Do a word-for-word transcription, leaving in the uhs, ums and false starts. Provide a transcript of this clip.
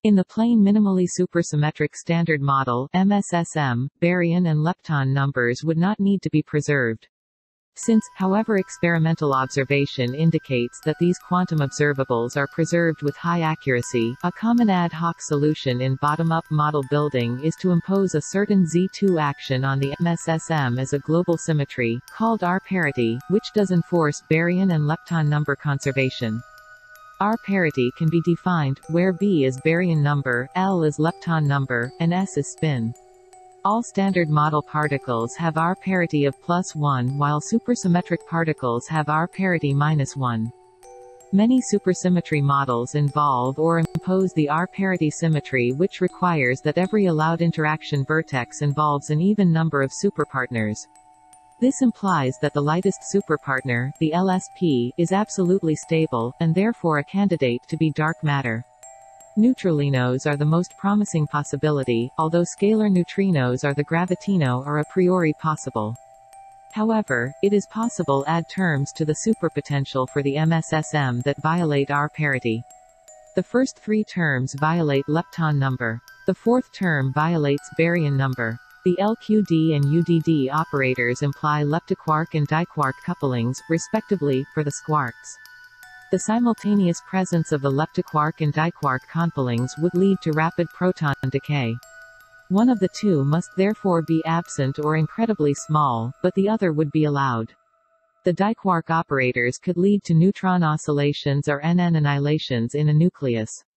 In the plane minimally supersymmetric Standard Model (M S S M), baryon and lepton numbers would not need to be preserved. Since, however, experimental observation indicates that these quantum observables are preserved with high accuracy, a common ad hoc solution in bottom-up model building is to impose a certain Z two action on the M S S M as a global symmetry, called R-parity, which does enforce baryon and lepton number conservation. R-parity can be defined, where B is baryon number, L is lepton number, and S is spin. All standard model particles have R-parity of plus one while supersymmetric particles have R-parity minus one. Many supersymmetry models involve or impose the R-parity symmetry, which requires that every allowed interaction vertex involves an even number of superpartners. This implies that the lightest superpartner, the L S P, is absolutely stable, and therefore a candidate to be dark matter. Neutralinos are the most promising possibility, although scalar neutrinos or the gravitino are a priori possible. However, it is possible to add terms to the superpotential for the M S S M that violate R-parity. The first three terms violate lepton number. The fourth term violates baryon number. The L Q D and U D D operators imply leptoquark and diquark couplings, respectively, for the squarks. The simultaneous presence of the leptoquark and diquark couplings would lead to rapid proton decay. One of the two must therefore be absent or incredibly small, but the other would be allowed. The diquark operators could lead to neutron oscillations or N N annihilations in a nucleus.